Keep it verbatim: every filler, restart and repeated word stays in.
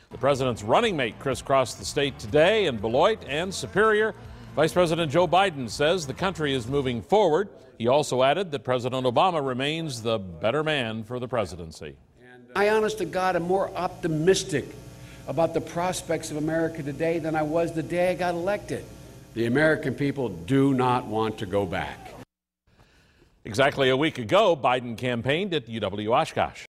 The president's running mate crisscrossed the state today in Beloit and Superior. Vice President Joe Biden says the country is moving forward. He also added that President Obama remains the better man for the presidency. I, honest to God, am more optimistic about the prospects of America today than I was the day I got elected. The American people do not want to go back. Exactly a week ago, Biden campaigned at U W Oshkosh.